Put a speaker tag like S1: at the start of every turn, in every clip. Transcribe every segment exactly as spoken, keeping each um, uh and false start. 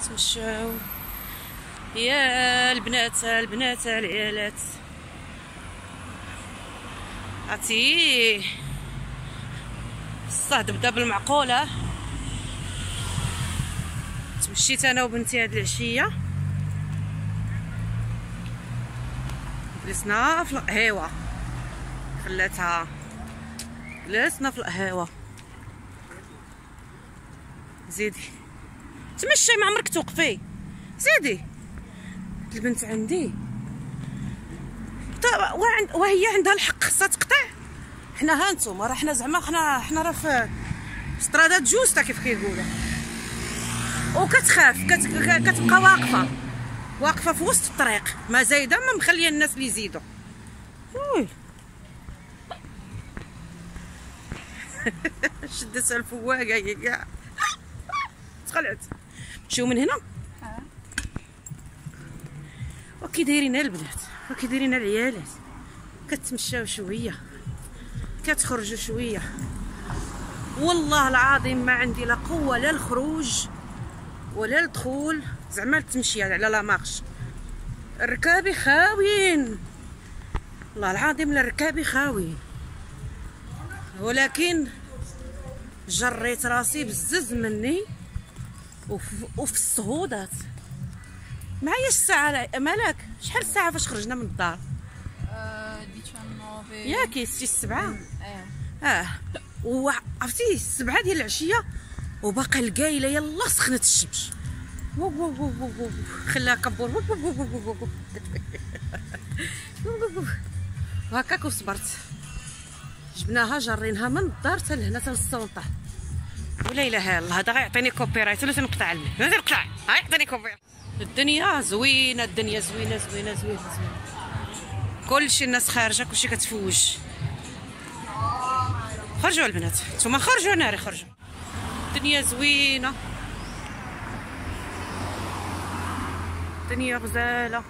S1: نتمشاو يا البنات البنات العيالات. عرفتي الصهد بدا بالمعقوله. تمشيت انا وبنتي هاد العشيه، جلسنا في القهيوه، خلاتها جلسنا في القهيوه. زيدي تمشي، ما عمرك توقفي، زيدي. البنت عندي وهي عندها الحق، خصها تقطع. حنا ها نتوما راه حنا زعما حنا حنا راه في استرادا جوستا كيف كيقولوا، وكتخاف كت... كتبقى واقفه واقفه في وسط الطريق، ما زايده ما مخليه الناس اللي يزيدوا. وي شدتها الفواقه هي كاع تخلعت. نمشيو من هنا. وكي دايرين البنات، وكي دايرين العيالات، كتمشاو شويه، كتخرجوا شويه. والله العظيم ما عندي لا قوه لا الخروج ولا الدخول، زعما التمشيه على لا مارش. الركابي خاويين، والله العظيم الركابي خاويين. ولكن جريت راسي بزز مني وفي, وفي الصهودات. معايا الساعه مالك؟ شحال الساعه فاش خرجنا من الدار؟ ياكي شي السبعة. اه وعرفتي السبعة ديال العشيه وباقا القايله يلا سخنت الشمس. وو وو وو وو خلاها كبور هكاك وصبرت. جبناها جريناها من الدار حتى لهنا حتى للسلطه. ولا اله الا الله، هذا غيعطيني كوبيرايت ولا تنقطع لي؟ ولا تنقطع، غيعطيني كوبيرايت. الدنيا زوينه، الدنيا زوينه زوينه زوينه زوينه. كلشي الناس خارجه، كلشي كتفوج. خرجوا البنات، نتوما خرجوا ناري خرجوا. الدنيا زوينه، الدنيا غزاله.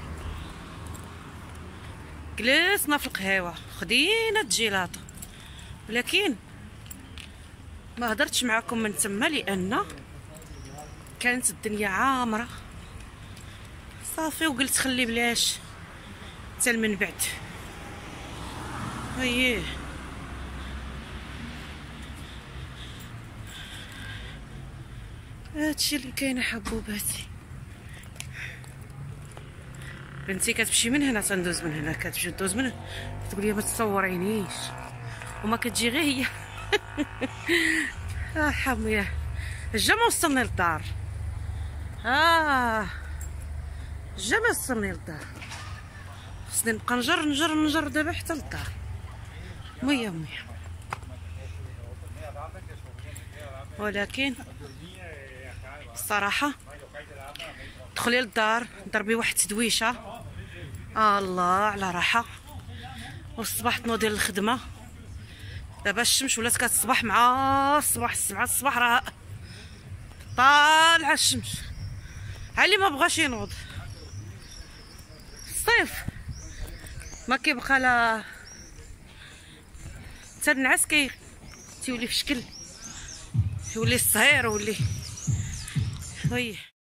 S1: جلسنا في القهيوه، خدينا الجيلاطو، ولكن ما هضرتش معكم من تما لان كانت الدنيا عامره صافي. وقلت خلي بلاش حتى من بعد. اييه هادشي اللي كاين حبوباتي. بنتي كتمشي من هنا تندوز من هنا، كتمشي تدوز من هنا تقول لي ما تصورينيش، وما كتجي غير هي. اه حمية جا ما وصلني للدار. اه جا ما وصلني للدار، خصني نبقى نجر نجر نجر دابا حتى للدار. مية مية. ولكن الصراحه دخلي للدار ضربي واحد تدويشه، آه الله على راحه. والصباح تنوضي للخدمه. دابا الشمس ولات كتصبح مع الصباح، السبعة الصباح راه طالعه الشمس. علي ما بغاش ينوض. الصيف ما كيبقى لا حتى النعاس كي تيولي في شكل، يولي الصهير ولي وي.